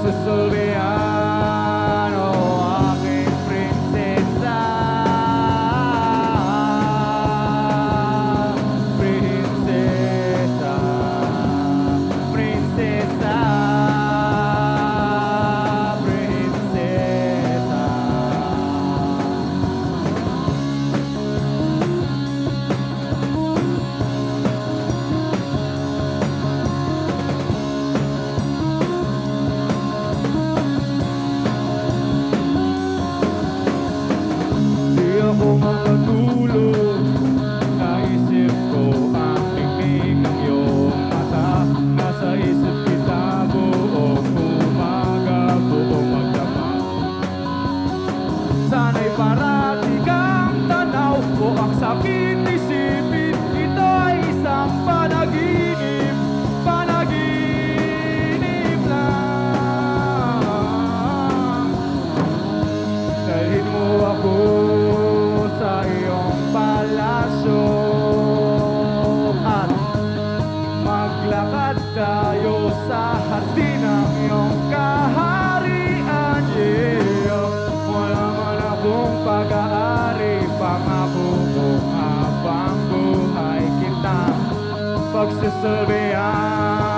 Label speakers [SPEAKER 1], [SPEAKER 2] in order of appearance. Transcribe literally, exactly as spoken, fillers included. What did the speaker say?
[SPEAKER 1] pagsusulbihan, o aking prinsesa. Prinsesa, prinsesa, prinsesa. Di ako makatulog, naisip ko ang tingin ng iyong mata. Nasa isip kita buong umaga, buong magdamag. Sana'y parati kang tanaw ko, ang sakit isipin, ito ay isang panaginip, panaginip lang. Dalhin mo ako sa iyong palasyo at maglakad tayo sa hardin ng iyong kaharian. Yeah. Wala man akong pag-aari, pangako kong habang buhay kita pagsusulbihan.